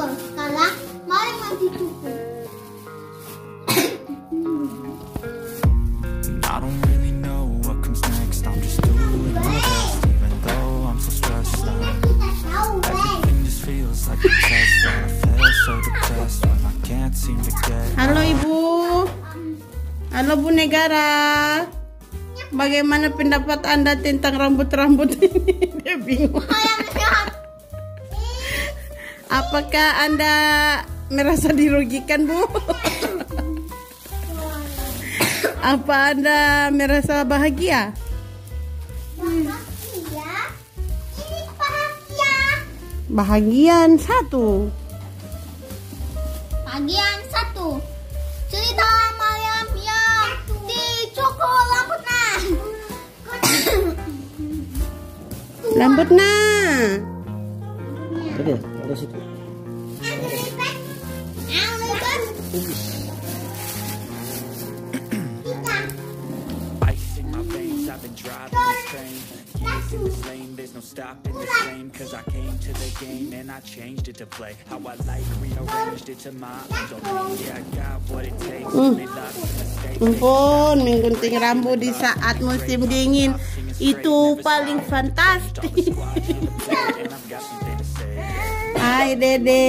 betul. Sekarang mari mandi cukup. I don't really know what comes next. I'm just doing my best, even though I'm so stressed out. Everything just feels like a test, and I feel so depressed when I can't seem to get. Halo Ibu. Halo Bu Negara. Bagaimana pendapat Anda tentang rambut-rambut ini? Dia bingung. Apakah Anda merasa dirugikan, Bu? Apa Anda merasa bahagia? Bahagia? Ini bahagia. Bahagian satu. Bagian 1. Cerita malam yang dicukur rambutnya. Rambutnya. Ada situ. Ice in my veins, I've been driving this train. Years in this lane, there's no stopping this flame. Cause I came to the game and I changed it to play how I like, rearranged it to my own domain. Yeah, I got what it takes, made lots of mistakes. Ampun, menggunting rambut di saat musim dingin itu paling fantastis. Hai Dede.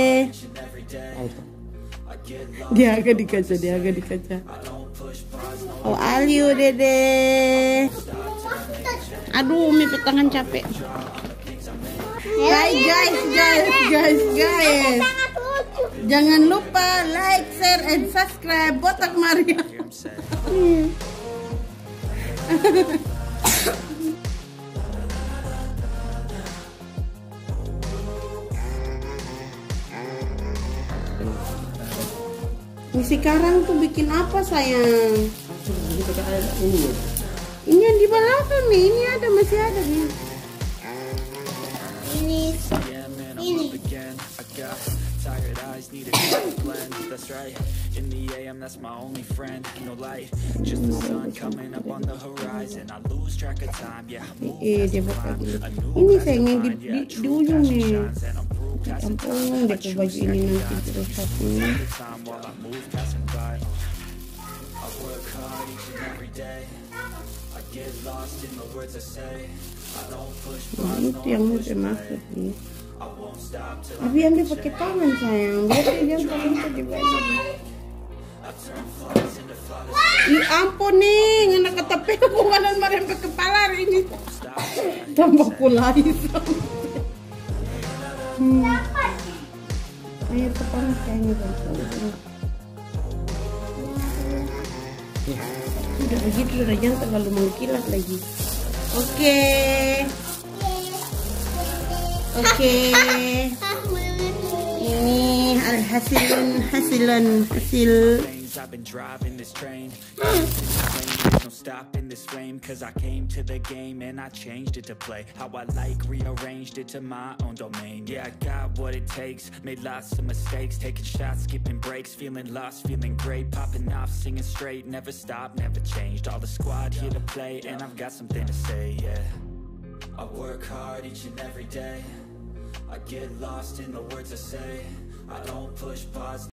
Dia agak di kaca, Oh, Aliu Dede. Aduh, Umi tangan capek. Hai guys. Jangan lupa like, share, and subscribe Botak Maria. Ini sekarang tuh bikin apa sayang? Ini yang di belakang nih, ini masih ada nih. Ini. Tired eyes need a good blend. That's right. In the AM, that's my only friend. No light, just the sun coming up on the horizon. I lose track of time. Yeah, I move Dia buka dulu. Ini sayangnya di ujung nih. Ampun, deh baju ini nanti terus satu. Itu yang mau dimaksud nih. Tapi yang dia pakai tangan sayang, berarti dia tangan itu di baju. Ampun nih, anak ketepil kumanan merempet kepala hari ini. Tambah kulai. Air kepanas kayaknya udah begitu, udah jangan terlalu mengkilat lagi. Oke. Ini hasil. I've been driving this train. There's no stopping this flame. Cause I came to the game and I changed it to play how I like, rearranged it to my own domain. Yeah, I got what it takes, made lots of mistakes, taking shots, skipping breaks, feeling lost, feeling great, popping off, singing straight, never stopped, never changed. All the squad here to play and I've got something to say, yeah. I work hard each and every day. I get lost in the words I say. I don't push pause.